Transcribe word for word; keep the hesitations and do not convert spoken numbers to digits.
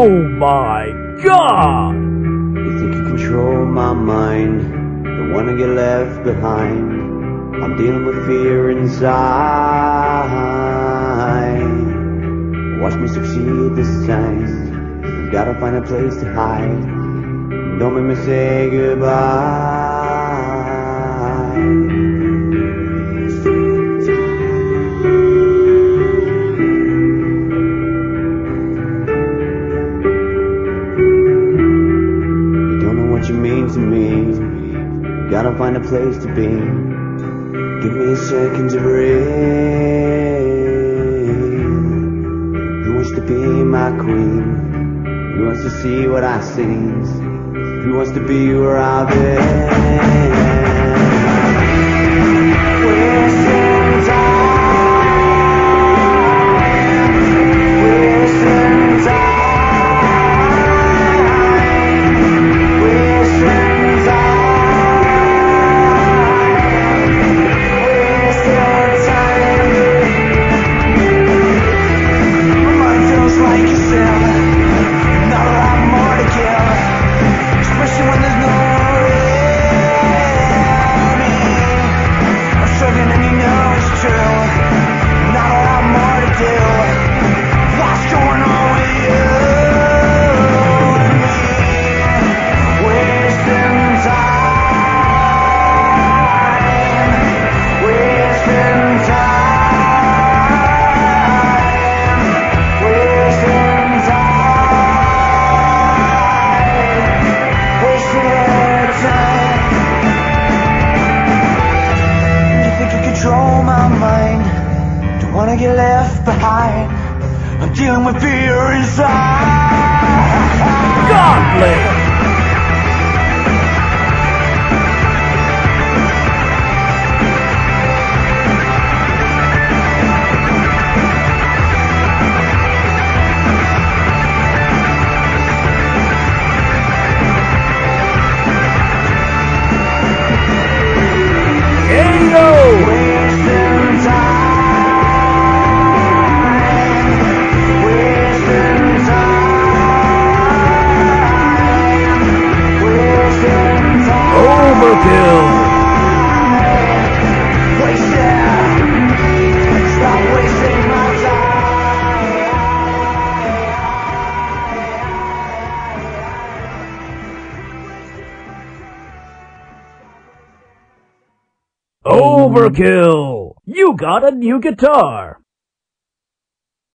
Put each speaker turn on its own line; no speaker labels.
Oh my God!
You think you control my mind, don't wanna get left behind. I'm dealing with fear inside. Watch me succeed this time. Gotta find a place to hide. Don't make me say goodbye. You mean to me, gotta find a place to be. Give me a second to breathe. Who wants to be my queen? Who wants to see what I see? Who wants to be where I've been? Wasting time, wasting time. Wanna get left behind. I'm dealing with fear inside.
Godly! Overkill!
Stop wasting my time.
Overkill! You got a new guitar!